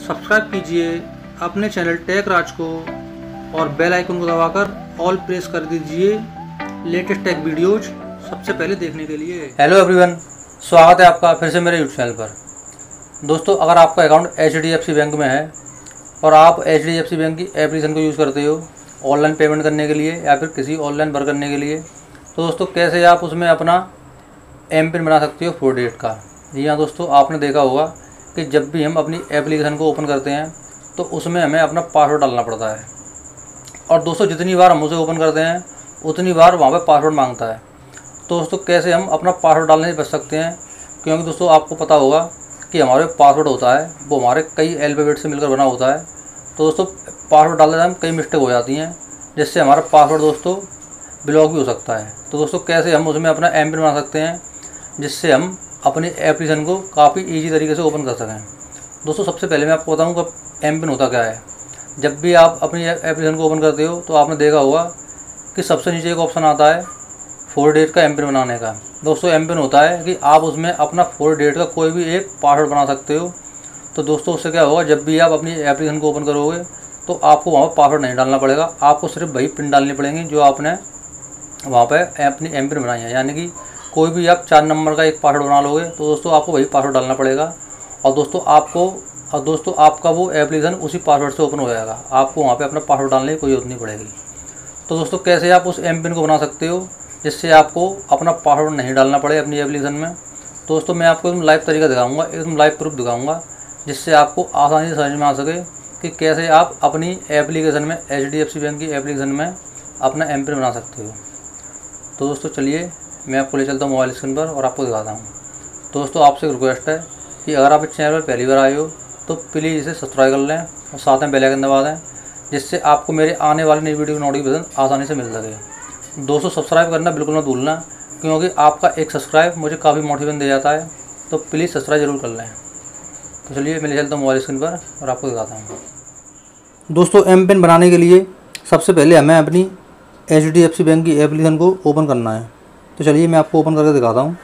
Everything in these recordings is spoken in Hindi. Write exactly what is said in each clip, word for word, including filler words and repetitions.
सब्सक्राइब कीजिए अपने चैनल टेक राज को और बेल आइकन को दबाकर ऑल प्रेस कर दीजिए लेटेस्ट टेक वीडियोज सबसे पहले देखने के लिए। हेलो एवरीवन, स्वागत है आपका फिर से मेरे यूट्यूब चैनल पर। दोस्तों, अगर आपका account H D F C bank में है और आप एच डी एफ सी बैंक की एप्लीकेशन को यूज़ करते हो ऑनलाइन पेमेंट करने के लिए या फिर किसी ऑनलाइन वर्क करने के लिए, तो दोस्तों कैसे आप उसमें अपना एम पिन बना सकते हो फोर डिजिट का। जी हाँ दोस्तों, आपने देखा होगा कि जब भी हम अपनी एप्लीकेशन को ओपन करते हैं तो उसमें हमें अपना पासवर्ड डालना पड़ता है और दोस्तों जितनी बार हम उसे ओपन करते हैं उतनी बार वहाँ पे पासवर्ड मांगता है। तो दोस्तों कैसे हम अपना पासवर्ड डालने से बच सकते हैं, क्योंकि दोस्तों आपको पता होगा कि हमारे पासवर्ड होता है वो हमारे कई अल्फ़ाबेट से मिलकर बना होता है। तो दोस्तों पासवर्ड डालने में कई मिस्टेक हो जाती हैं जिससे हमारा पासवर्ड दोस्तों ब्लॉक भी हो सकता है। तो दोस्तों कैसे हम उसमें अपना एम पिन बना सकते हैं जिससे हम अपनी एप्लीकेशन को काफ़ी ईजी तरीके से ओपन कर सकें। दोस्तों सबसे पहले मैं आपको बताऊँ कि एम पिन होता क्या है। जब भी आप अपनी एप्लीकेशन को ओपन करते हो तो आपने देखा होगा कि सबसे नीचे एक ऑप्शन आता है फोर डिजिट का एम पिन बनाने का। दोस्तों एम पिन होता है कि आप उसमें अपना फोर डिजिट का कोई भी एक पासवर्ड बना सकते हो। तो दोस्तों उससे क्या होगा, जब भी आप अपनी एप्लीकेशन को ओपन करोगे तो आपको वहाँ पर पासवर्ड नहीं डालना पड़ेगा, आपको सिर्फ वही पिन डालनी पड़ेंगी जो आपने वहाँ पर अपनी एम पिन बनाई है। यानी कि कोई भी आप चार नंबर का एक पासवर्ड बना लोगे तो दोस्तों आपको वही पासवर्ड डालना पड़ेगा और दोस्तों आपको और दोस्तों आपका वो एप्लीकेशन उसी पासवर्ड से ओपन हो जाएगा। आपको वहाँ पे अपना पासवर्ड डालने की कोई जरूरत नहीं पड़ेगी। तो दोस्तों कैसे आप उस एम पिन को बना सकते हो जिससे आपको अपना पासवर्ड नहीं डालना पड़े अपनी एप्लीकेशन में। तो दोस्तों मैं आपको एकदम लाइव तरीका दिखाऊंगा, एकदम लाइव प्रूफ दिखाऊंगा जिससे आपको आसानी से समझ में आ सके कि कैसे आप अपनी एप्लीकेशन में H D F C bank की एप्लीकेशन में अपना एम पिन बना सकते हो। तो दोस्तों चलिए मैं आपको ले चलता हूँ मोबाइल स्क्रीन पर और आपको दिखाता हूँ। दोस्तों आपसे एक रिक्वेस्ट है कि अगर आप इस चैनल पर पहली बार आए हो तो प्लीज़ इसे सब्सक्राइब कर लें और साथ में बेल आइकन दबा दें जिससे आपको मेरे आने वाली नई वीडियो की नोटिफिकेशन आसानी से मिल सके। दोस्तों सब्सक्राइब करना बिल्कुल मत भूलना, क्योंकि आपका एक सब्सक्राइब मुझे काफ़ी मोटिवेशन दे जाता है। तो प्लीज़ सब्सक्राइब जरूर कर लें। तो चलिए मैं ले चलता हूँ मोबाइल स्क्रीन पर और आपको दिखाता हूँ। दोस्तों एम पिन बनाने के लिए सबसे पहले हमें अपनी H D F C bank की एप्लीकेशन को ओपन करना है। तो चलिए मैं आपको ओपन करके दिखाता हूँ।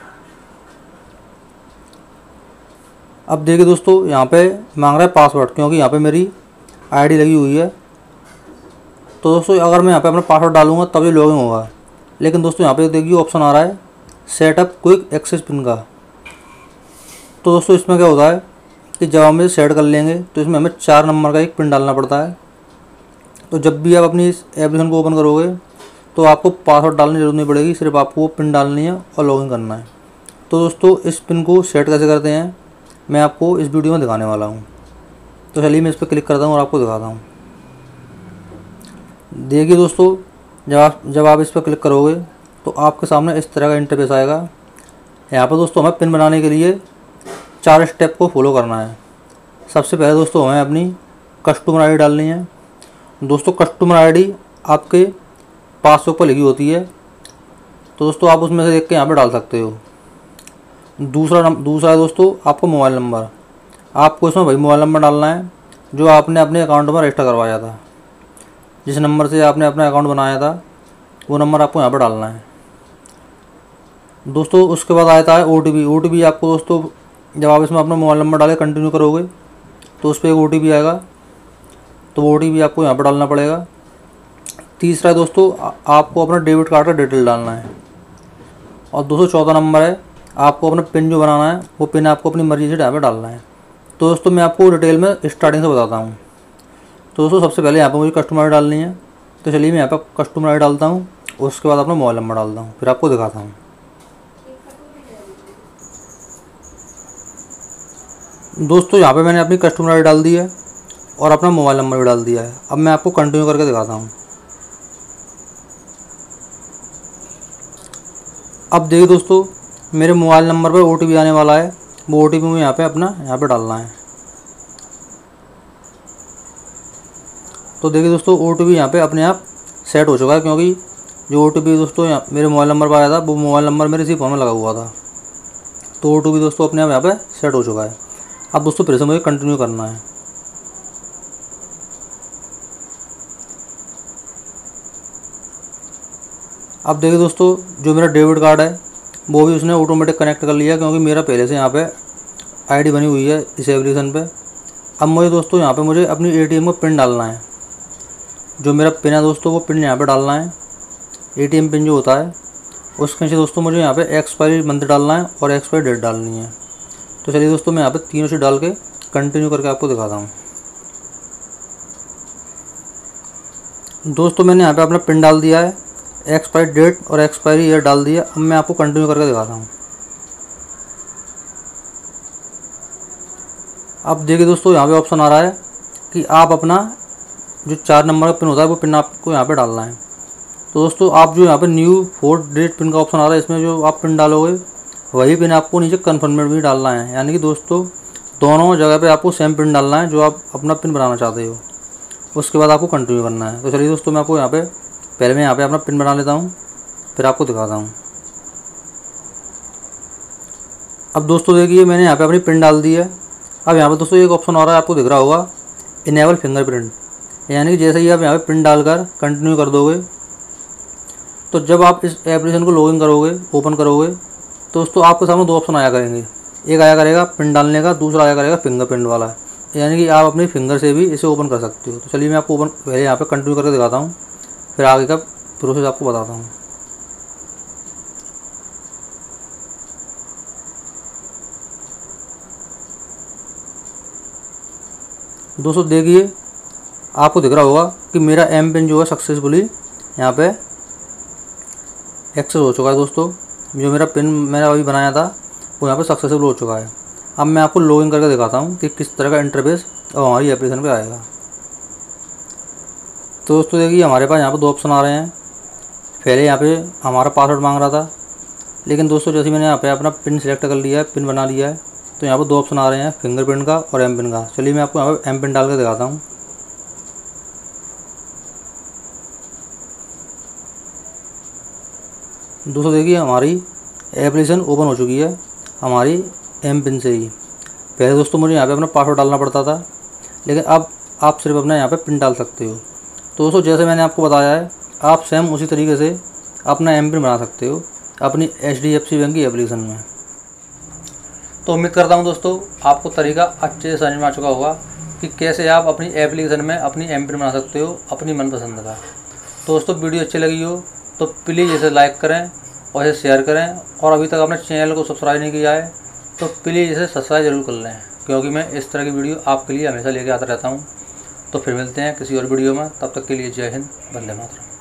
अब देखिए दोस्तों यहाँ पे मांग रहा है पासवर्ड, क्योंकि यहाँ पे मेरी आईडी लगी हुई है। तो दोस्तों अगर मैं यहाँ पे अपना पासवर्ड डालूंगा तभी लॉगिन होगा, लेकिन दोस्तों यहाँ पे देखिए ऑप्शन आ रहा है सेटअप क्विक एक्सेस पिन का। तो दोस्तों इसमें क्या होता है कि जब हम इसे सेट कर लेंगे तो इसमें हमें चार नंबर का एक पिन डालना पड़ता है। तो जब भी आप अपनी इस एप्लीकेशन को ओपन करोगे तो आपको पासवर्ड डालने की जरूरत नहीं पड़ेगी, सिर्फ आपको वो पिन डालनी है और लॉगिन करना है। तो दोस्तों इस पिन को सेट कैसे करते हैं मैं आपको इस वीडियो में दिखाने वाला हूँ। तो चलिए मैं इस पर क्लिक करता हूँ और आपको दिखाता हूँ। देखिए दोस्तों जब आप जब आप इस पर क्लिक करोगे तो आपके सामने इस तरह का इंटरफेस आएगा। यहाँ पर दोस्तों हमें पिन बनाने के लिए चार स्टेप को फॉलो करना है। सबसे पहले दोस्तों हमें अपनी कस्टमर आई डी डालनी है। दोस्तों कस्टमर आई डी आपके पासबुक पर लिखी होती है, तो दोस्तों आप उसमें से देख के यहाँ पे डाल सकते हो। दूसरा दूसरा है दोस्तों आपको मोबाइल नंबर। आपको इसमें वही मोबाइल नंबर डालना है जो आपने अपने अकाउंट में रजिस्टर करवाया था। जिस नंबर से आपने अपना अकाउंट बनाया था वो नंबर आपको यहाँ पर डालना है दोस्तों। उसके बाद आता है O T P. O T P आपको दोस्तों जब आप इसमें अपना मोबाइल नंबर डाले कंटिन्यू करोगे तो उस पर एक ओ टी पी आएगा, तो वो ओ टी पी आपको यहाँ पर डालना पड़ेगा। तीसरा है दोस्तों आपको अपना डेबिट कार्ड का डिटेल डालना है। और दोस्तों चौथा नंबर है आपको अपना पिन जो बनाना है वो पिन आपको अपनी मर्जी से यहाँ पर डालना है। तो दोस्तों मैं आपको डिटेल में स्टार्टिंग से बताता हूँ। तो दोस्तों सबसे पहले यहाँ पर मुझे कस्टमर आई डी डालनी है। तो चलिए मैं यहाँ पर कस्टमर आई डी डालता हूँ, उसके बाद अपना मोबाइल नंबर डालता हूँ, फिर आपको दिखाता हूँ। दोस्तों यहाँ पे मैंने अपनी कस्टमर आई डी डाल दी है और अपना मोबाइल नंबर भी डाल दिया है। अब मैं आपको कंटिन्यू करके दिखाता हूँ। अब देखिए दोस्तों मेरे मोबाइल नंबर पर ओ टी पी आने वाला है, वो ओ टी पी मुझे यहाँ पे अपना यहाँ पे डालना है। तो देखिए दोस्तों ओ टी पी यहाँ पे अपने आप सेट हो चुका है, क्योंकि जो ओ टी पी दोस्तों मेरे मोबाइल नंबर पर आया था वो मोबाइल नंबर मेरे इसी फ़ोन में लगा हुआ था। तो ओ टी पी दोस्तों अपने आप यहाँ पे सेट हो चुका है। अब दोस्तों फिर से मुझे कंटिन्यू करना है। अब देखिए दोस्तों जो मेरा डेबिट कार्ड है वो भी उसने ऑटोमेटिक कनेक्ट कर लिया, क्योंकि मेरा पहले से यहाँ पे आईडी बनी हुई है इस एप्लीकेशन पे। अब मुझे दोस्तों यहाँ पे मुझे अपनी एटीएम को पिन डालना है। जो मेरा पिन है दोस्तों वो पिन यहाँ पे डालना है। एटीएम पिन जो होता है उसके नीचे दोस्तों मुझे यहाँ पे एक्सपायरी मंथ डालना है और एक्सपायरी डेट डालनी है। तो चलिए दोस्तों मैं यहाँ पे तीनों से डाल के कंटिन्यू करके आपको दिखाता हूँ। दोस्तों मैंने यहाँ पे अपना पिन डाल दिया है, एक्सपायरी डेट और एक्सपायरी ईयर डाल दिया। अब मैं आपको कंटिन्यू करके दिखाता हूँ। अब देखिए दोस्तों यहाँ पे ऑप्शन आ रहा है कि आप अपना जो चार नंबर का पिन होता है वो पिन आपको यहाँ पे डालना है। तो दोस्तों आप जो यहाँ पे न्यू फोर डिजिट पिन का ऑप्शन आ रहा है, इसमें जो आप पिन डालोगे वही पिन आपको नीचे कन्फर्म में भी डालना है। यानी कि दोस्तों दोनों जगह पे आपको सेम पिन डालना है जो आप अपना पिन बनाना चाहते हो। उसके बाद आपको कंटिन्यू करना है। तो चलिए दोस्तों मैं आपको यहाँ पे पहले मैं यहाँ पे अपना पिन बना लेता हूँ, फिर आपको दिखाता हूँ। अब दोस्तों देखिए मैंने यहाँ पे अपनी पिन डाल दी है। अब यहाँ पे दोस्तों एक ऑप्शन आ रहा है, आपको दिख रहा होगा इनेबल फिंगरप्रिंट। यानी कि जैसे ही आप यहाँ पे पिन डालकर कंटिन्यू कर दोगे तो जब आप इस एप्लीकेशन को लॉगिन करोगे, ओपन करोगे, तो दोस्तों आपके सामने दो ऑप्शन आया करेंगे। एक आया करेगा पिन डालने का, दूसरा आया करेगा फिंगरप्रिंट वाला। यानी कि आप अपनी फिंगर से भी इसे ओपन कर सकते हो। तो चलिए मैं आपको ओपन पहले यहाँ पे कंटिन्यू करके दिखाता हूँ, फिर आगे का प्रोसेस आपको बताता हूँ। दोस्तों देखिए आपको दिख रहा होगा कि मेरा एम पिन जो है सक्सेसफुली यहाँ पे एक्सेस हो चुका है। दोस्तों जो मेरा पिन मैंने अभी बनाया था वो यहाँ पे सक्सेसफुल हो चुका है। अब मैं आपको लॉगिन करके दिखाता हूँ कि किस तरह का इंटरफेस और हमारी एप्लीकेशन पे आएगा। तो दोस्तों देखिए हमारे पास यहाँ पे दो ऑप्शन आ रहे हैं। पहले यहाँ पे हमारा पासवर्ड मांग रहा था, लेकिन दोस्तों जैसे मैंने यहाँ पे अपना पिन सिलेक्ट कर लिया है, पिन बना लिया है, तो यहाँ पर दो ऑप्शन आ रहे हैं, फिंगरप्रिंट का और एम पिन का। चलिए मैं आपको यहाँ पे एम पिन डाल के दिखाता हूँ। दोस्तों देखिए हमारी एप्लीकेशन ओपन हो चुकी है हमारी एम पिन से ही। पहले दोस्तों मुझे यहाँ पे अपना पासवर्ड डालना पड़ता था, लेकिन अब आप सिर्फ अपना यहाँ पे पिन डाल सकते हो। तो दोस्तों जैसे मैंने आपको बताया है, आप सेम उसी तरीके से अपना एम पिन बना सकते हो अपनी H D F C bank की एप्लीकेशन में। तो उम्मीद करता हूँ दोस्तों आपको तरीका अच्छे से समझ में आ चुका होगा कि कैसे आप अपनी एप्लीकेशन में अपनी एम पिन बना सकते हो अपनी मनपसंद का। तो दोस्तों वीडियो अच्छी लगी हो तो प्लीज़ इसे लाइक करें और इसे शेयर करें, और अभी तक अपने चैनल को सब्सक्राइब नहीं किया है तो प्लीज़ इसे सब्सक्राइब जरूर कर लें, क्योंकि मैं इस तरह की वीडियो आपके लिए हमेशा लेके आता रहता हूँ। तो फिर मिलते हैं किसी और वीडियो में, तब तक के लिए जय हिंद, वंदे मातरम।